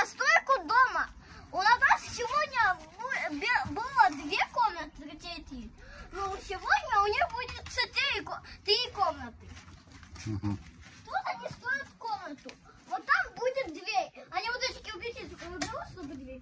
постройку дома. У нас сегодня было 2 комнаты для детей. Но сегодня у них будет 3 комнаты. Тут они строят комнату. Вот там будет дверь. Они вот эти кирпичи выберут, чтобы дверь.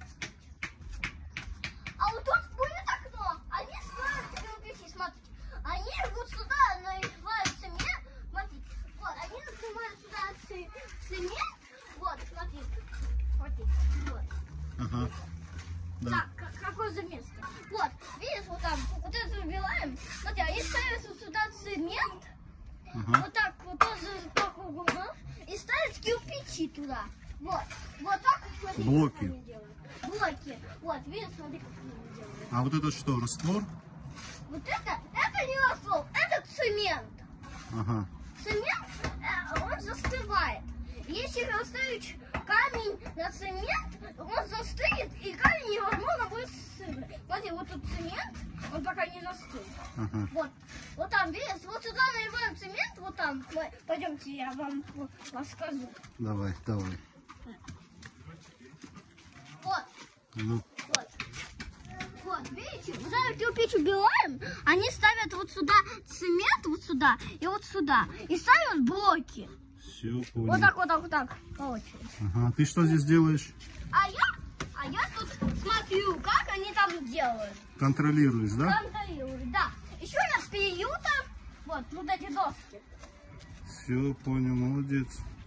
А вот тут будет окно. Они строят кирпичи, смотрите. Они вот сюда наливают цемент. Смотрите. Вот, они накрывают сюда цемент. Вот, смотрите. Вот. Ага. Да. Так, какое за место? Вот, видишь, вот там, вот это выбираем. Смотри, они ставят вот сюда цемент. Вот так, вот тоже по кругу. И ставят кирпичи туда. Вот. Вот так, смотри, блоки. как они делают. Блоки. Вот, видишь, смотри, как они делают. А вот это что, раствор? Вот это не раствор, это цемент. Ага. Цемент, он застывает. Если поставить камень на цемент, он застынет, и камень невозможно будет сыграть. Смотри, вот тут цемент, он пока не застыл. Ага. Вот там, видишь, вот сюда наливаем цемент, вот там. Пойдемте, я вам расскажу. Давай. Вот. Ну. Вот, видите, вот этот кирпич убираем, они ставят вот сюда цемент, вот сюда и вот сюда. И ставят блоки. Все, понял. Вот так, по очереди. Ага. Ты что здесь делаешь? А я тут смотрю, как они там делают. Контролируешь, да? Контролирую, да. Еще у нас приюта, вот эти доски. Все, понял, молодец.